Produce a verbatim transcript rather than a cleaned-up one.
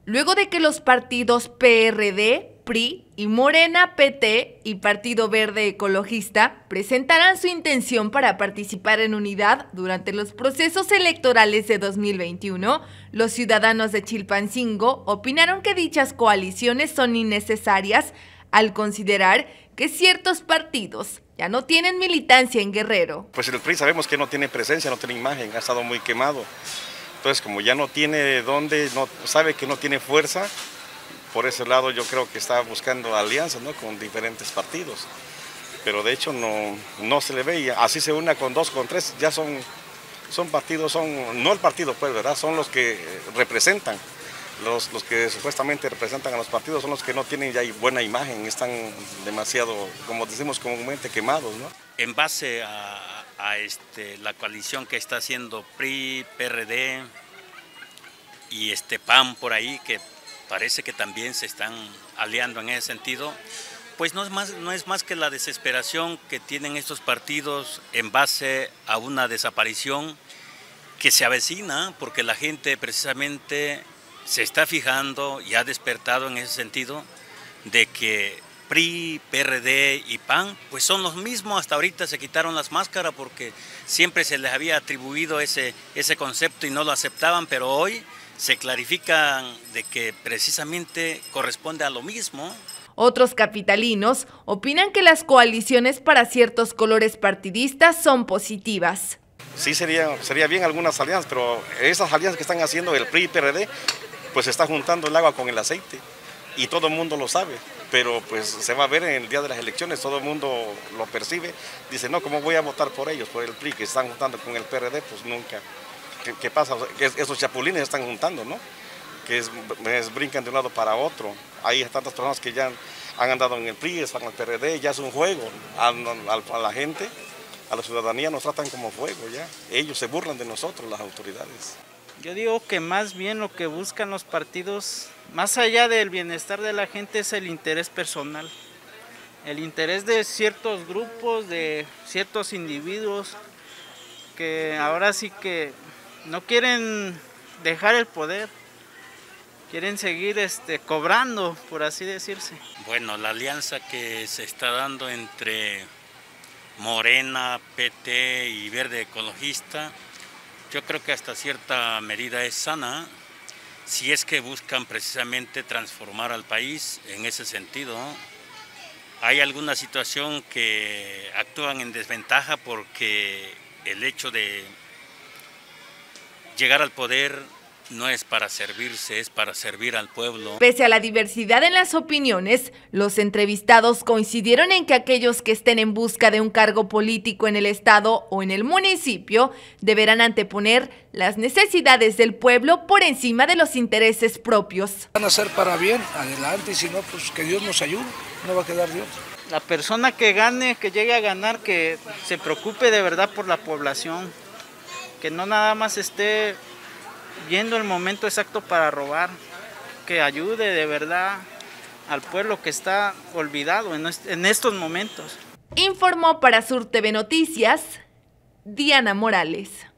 Luego de que los partidos P R D, P R I y Morena, P T y Partido Verde Ecologista presentaran su intención para participar en unidad durante los procesos electorales de dos mil veintiuno, los ciudadanos de Chilpancingo opinaron que dichas coaliciones son innecesarias al considerar que ciertos partidos ya no tienen militancia en Guerrero. Pues el P R I sabemos que no tiene presencia, no tiene imagen, ha estado muy quemado. Entonces, como ya no tiene dónde, no, sabe que no tiene fuerza, por ese lado yo creo que está buscando alianzas, ¿no?, con diferentes partidos. Pero de hecho no, no se le ve, y así se una con dos, con tres, ya son, son partidos, son no el partido, pues, ¿verdad? Son los que representan, los, los que supuestamente representan a los partidos, son los que no tienen ya buena imagen, están demasiado, como decimos comúnmente, quemados, ¿no? En base a, a este, la coalición que está haciendo P R I, P R D y este P A N por ahí, que parece que también se están aliando en ese sentido, pues no es más, no es más que la desesperación que tienen estos partidos en base a una desaparición que se avecina, porque la gente precisamente se está fijando y ha despertado en ese sentido de que P R I, P R D y P A N pues son los mismos. Hasta ahorita se quitaron las máscaras porque siempre se les había atribuido ese, ese concepto y no lo aceptaban, pero hoy se clarifican de que precisamente corresponde a lo mismo. Otros capitalinos opinan que las coaliciones para ciertos colores partidistas son positivas. Sí sería, sería bien algunas alianzas, pero esas alianzas que están haciendo el P R I y P R D, pues se está juntando el agua con el aceite y todo el mundo lo sabe, pero pues se va a ver en el día de las elecciones, todo el mundo lo percibe, dice, no, ¿cómo voy a votar por ellos, por el P R I que se están juntando con el P R D? Pues nunca. ¿Qué, qué pasa? Que esos chapulines se están juntando, ¿no? Que es, es, brincan de un lado para otro. Hay tantas personas que ya han, han andado en el P R I, están en el P R D, ya es un juego. A, a, a la gente, a la ciudadanía nos tratan como juego ya. Ellos se burlan de nosotros, las autoridades. Yo digo que más bien lo que buscan los partidos, más allá del bienestar de la gente, es el interés personal. El interés de ciertos grupos, de ciertos individuos, que ahora sí que no quieren dejar el poder, quieren seguir este, cobrando, por así decirse. Bueno, la alianza que se está dando entre Morena, P T y Verde Ecologista, yo creo que hasta cierta medida es sana, si es que buscan precisamente transformar al país en ese sentido. Hay alguna situación que actúan en desventaja porque el hecho de llegar al poder no es para servirse, es para servir al pueblo. Pese a la diversidad en las opiniones, los entrevistados coincidieron en que aquellos que estén en busca de un cargo político en el estado o en el municipio deberán anteponer las necesidades del pueblo por encima de los intereses propios. Van a ser para bien, adelante, y si no, pues que Dios nos ayude, no va a quedar Dios. La persona que gane, que llegue a ganar, que se preocupe de verdad por la población, que no nada más esté viendo el momento exacto para robar, que ayude de verdad al pueblo que está olvidado en estos momentos. Informó para Sur T V Noticias, Diana Morales.